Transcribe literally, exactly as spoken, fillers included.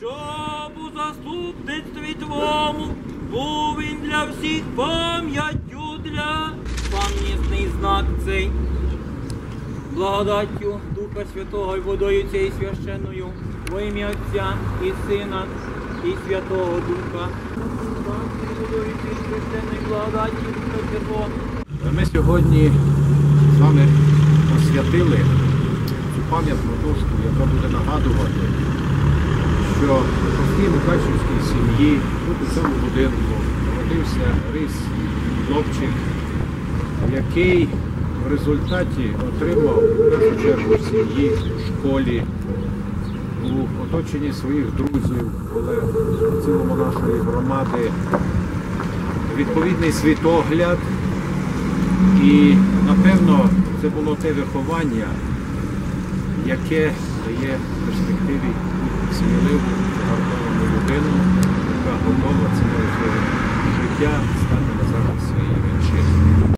щоб у заступництві Твому був він для всіх пам'яттю для пам'ятний знак цей. Благодаттю Духа Святого і водою цією священною, во ім'я Отця і Сина і Святого Духа. Водою цією священною благодаттю Духа Святого. Ми сьогодні з вами освятили цю пам'ятну дошку, яка буде нагадувати, що в простій мукачівській сім'ї, тут у цьому будинку, народився рис хлопчик, який в результаті отримав в першу чергу в сім'ї, в школі, у оточенні своїх друзів, колег, в цілому нашої громади, відповідний світогляд. І, напевно, це було те виховання, яке дає в перспективі сміливу, загартовану людину, яка готова ціною свого життя стати